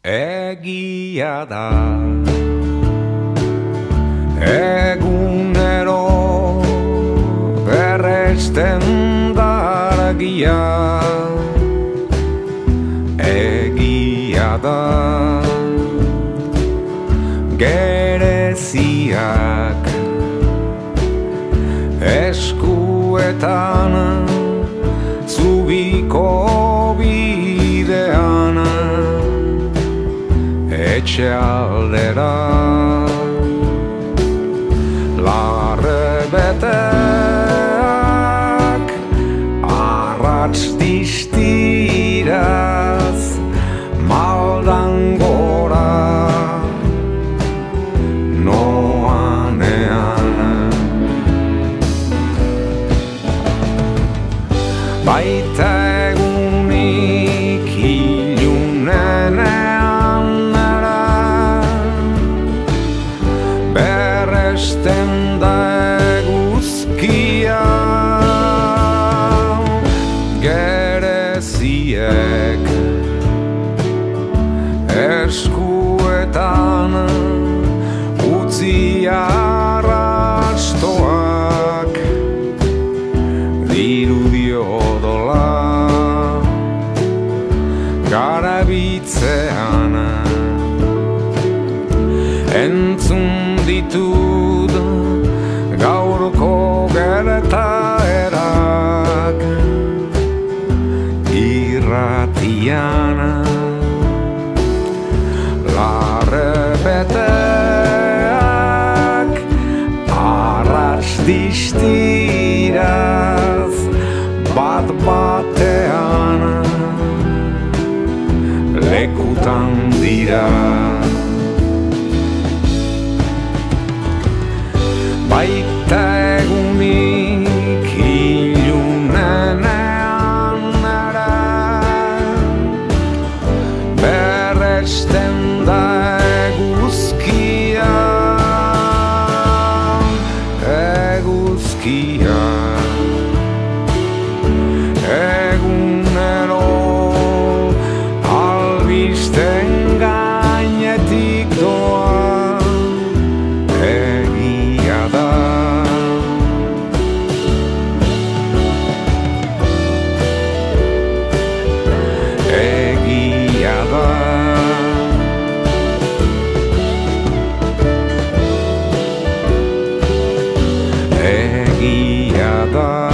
Egia da egunero berresten da argia. Egia da gereziak eskuetan zubiko bidean etxe aldera larrebeteak arrats distiraz maldan gora noanean. Baita egunik ilunenean berresten da eguzkia. Gereziek eskuetan utzi arrastoak dirudi odola garabitzean entzun ditut gaurko gertaerak irratian larrebeteak arras distiraz bat batean lekutan dira. Baita egunik ilunenean berresten da eguzkia. Eguzkia egunero albisten gainetik doa. Egia da egia da egia da.